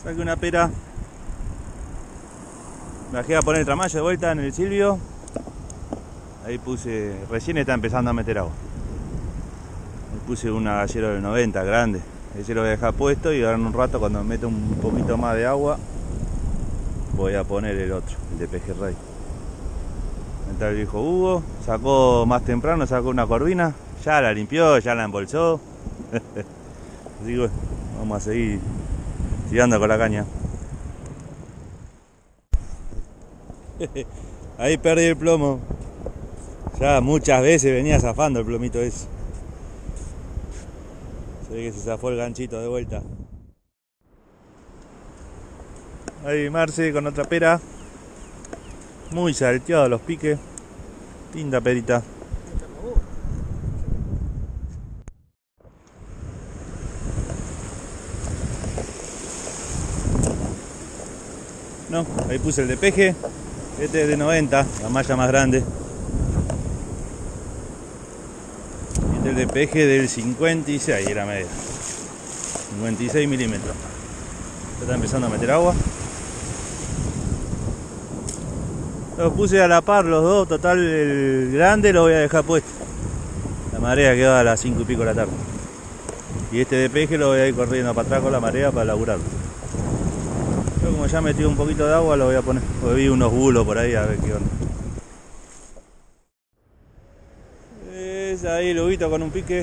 Saqué una pera. Me bajé a poner el tramallo de vuelta en el Silvio. Ahí puse, recién está empezando a meter agua. Ahí puse un agallero del 90 grande. Ese lo voy a dejar puesto y ahora en un rato cuando me meta un poquito más de agua voy a poner el otro, el de pejerrey. Entra el viejo Hugo, sacó más temprano, sacó una corvina, ya la limpió, ya la embolsó. Así que bueno, vamos a seguir tirando con la caña. Ahí perdí el plomo. Ya muchas veces venía zafando el plomito ese. Se ve que se zafó el ganchito de vuelta. Ahí Marce con otra pera. Muy salteados los piques. Linda perita. No, ahí puse el de peje. Este es de 90, la malla más grande. Este es el de peje del 56, era media. 56 milímetros. Ya está empezando a meter agua. Los puse a la par los dos, total el grande lo voy a dejar puesto. La marea quedó a las 5 y pico de la tarde. Y este de peje lo voy a ir corriendo para atrás con la marea para laburarlo. Yo como ya metí un poquito de agua lo voy a poner. Porque vi unos bulos por ahí a ver qué onda. Es ahí el lobito con un pique.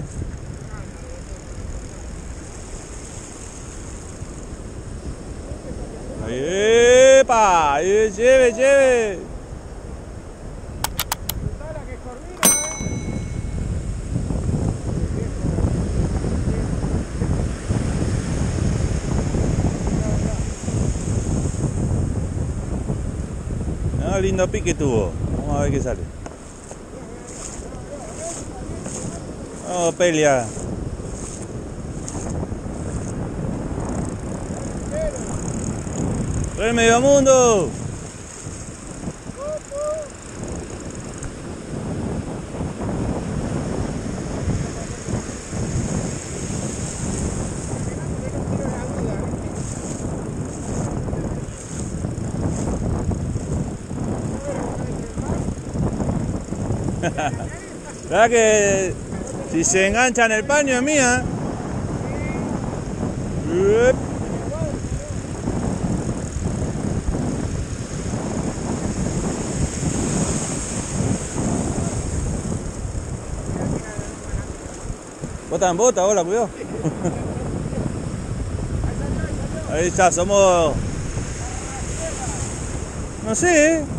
Ahí, ¡epa! ¡Lleve, lleve! No, lindo pique tuvo. Vamos a ver qué sale. Vamos, pelea. ¡Soy medio mundo! ¿Verdad que si se engancha en el paño es mía? Bota en bota, hola, cuidado. Ahí está, somos... No sé, ¿eh?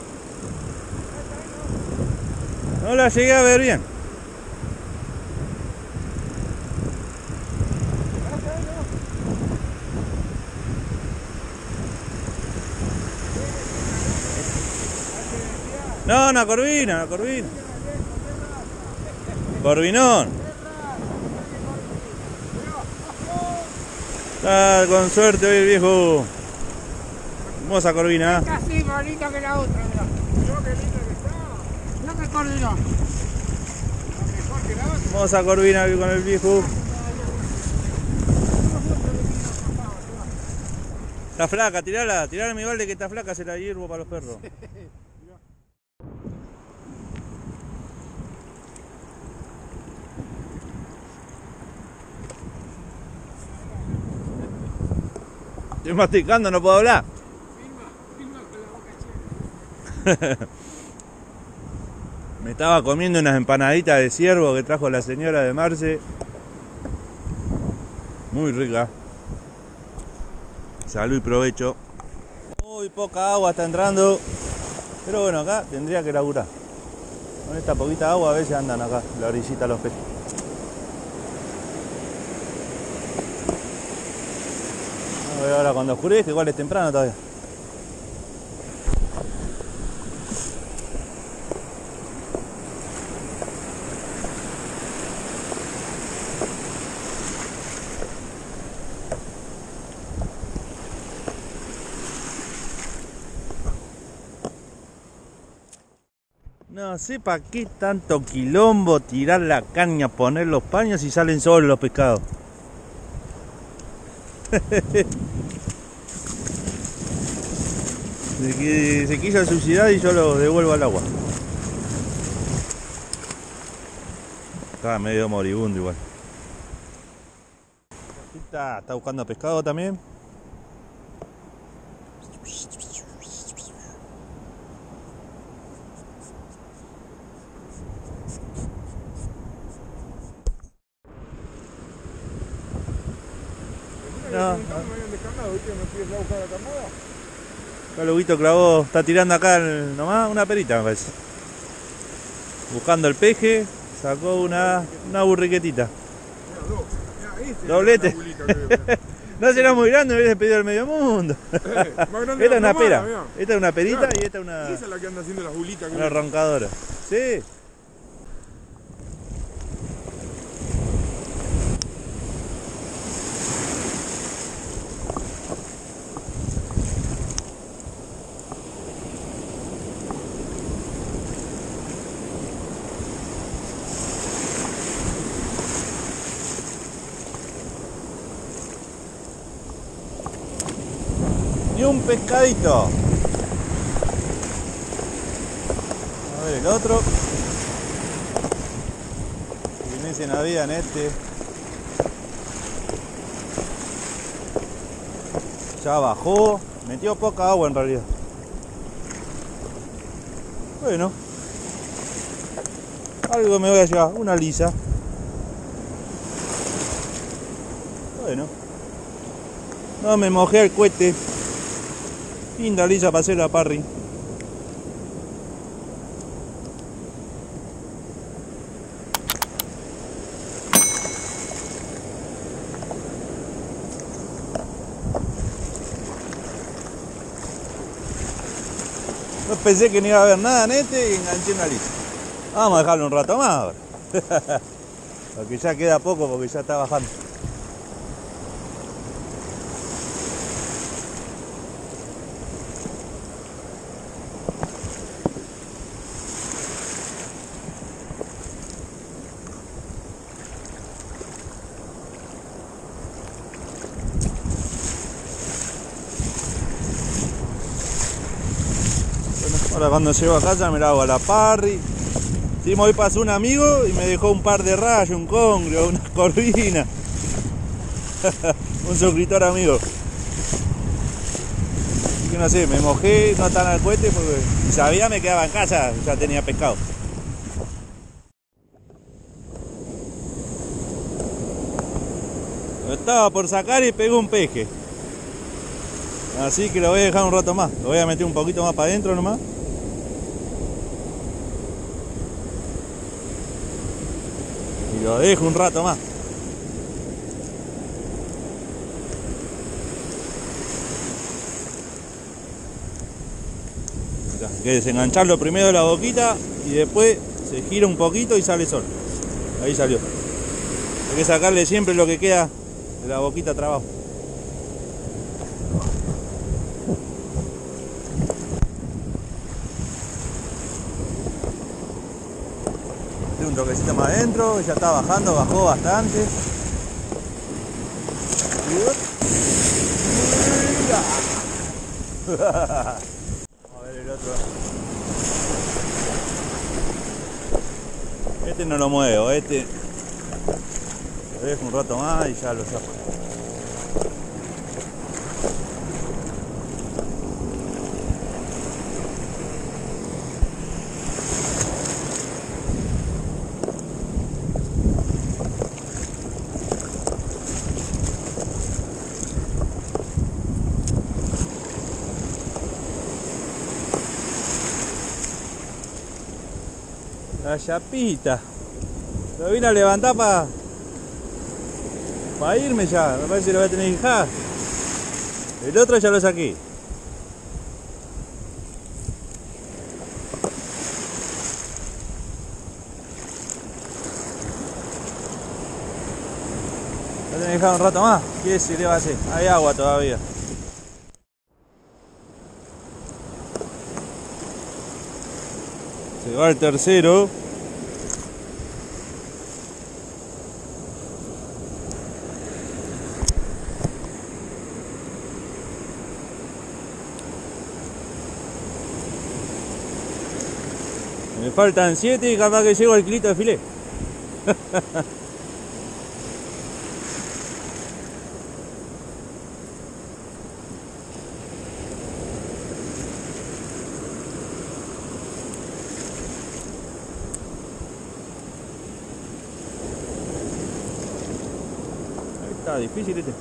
No la llegué a ver bien. No, una corvina, una corvina. Corvinón. Está con suerte hoy el viejo. Hermosa corvina. Casi bonita que la otra, mirá. Mirá qué linda que está. Mirá qué corvina. Mejor que la otra. Hermosa corvina con el viejo. Está flaca, tirala a mi balde que está flaca, se la hiervo para los perros. Estoy masticando, no puedo hablar. Filma con la boca llena. Me estaba comiendo unas empanaditas de ciervo que trajo la señora de Marce. Muy rica. Salud y provecho. Muy poca agua está entrando. Pero bueno, acá tendría que laburar. Con esta poquita agua a veces andan acá, la orillita los peces. A ver ahora cuando oscurezca, igual es temprano todavía. No sé para qué tanto quilombo tirar la caña, poner los paños y salen solos los pescados. Se quiso suicidar y yo lo devuelvo al agua. Estaba medio moribundo igual. Está buscando pescado también. No. Acá Luguito clavó, está tirando acá nomás una perita me parece. Buscando el peje, sacó una burriquetita. Doblete. No será muy grande, me hubiese pedido el medio mundo. Esta es una pera. Esta es una perita y esta es una. Esa es la que anda haciendo las bulitas. Una roncadora. Sí. Y un pescadito. A ver el otro. En ese no había en este. Ya bajó. Metió poca agua en realidad. Bueno. Algo me voy a llevar. Una lisa. Bueno. No me mojé el cohete. Linda lisa para hacer la parry. No pensé que no iba a haber nada en este y enganché una lisa. Vamos a dejarlo un rato más ahora. Porque ya queda poco porque ya está bajando. Ahora cuando llego a casa me la hago a la parry. Sí, hoy pasó un amigo y me dejó un par de rayos, un congrio, una corvina. Un suscriptor amigo. Así que no sé, me mojé, no tan al cohete porque si sabía me quedaba en casa, ya tenía pescado. Lo estaba por sacar y pegó un peje. Así que lo voy a dejar un rato más. Lo voy a meter un poquito más para adentro nomás. Y lo dejo un rato más. Hay que desengancharlo primero de la boquita y después se gira un poquito y sale solo. Ahí salió. Hay que sacarle siempre lo que queda de la boquita trabajo. Un toquecito más adentro, ya está bajando, bajó bastante. Vamos a ver el otro. Este no lo muevo, este lo dejo un rato más y ya lo saco. La chapita. Lo vine a levantar para irme ya. Me parece que lo voy a tener que dejar. El otro ya lo saqué. Lo voy a tener que dejar un rato más. ¿Qué se le va a hacer? Hay agua todavía. Se va el tercero. Me faltan 7 y capaz que llego al kilito de filé. Está difícil este.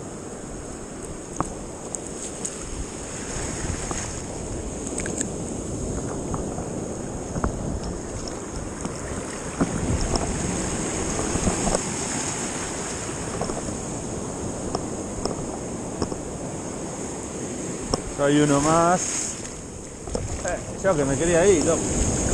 Ya hay uno más. Yo que me quería ir, loco.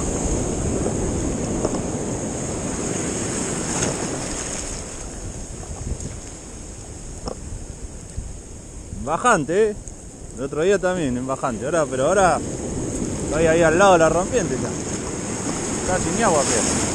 Bajante, el otro día también en bajante, pero ahora estoy ahí al lado de la rompiente ya. Casi ni agua pierdo.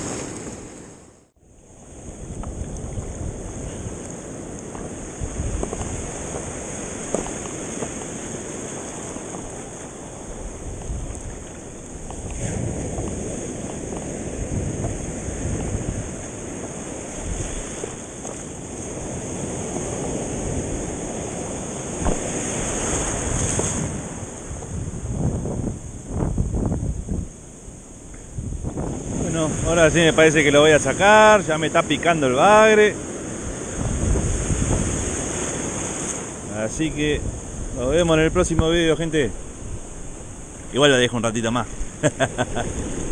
Bueno, ahora sí me parece que lo voy a sacar, ya me está picando el bagre. Así que nos vemos en el próximo video, gente. Igual lo dejo un ratito más.